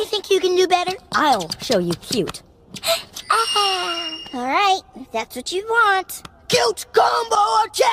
think you can do better? I'll show you cute. All right, if that's what you want. Cute combo achieved!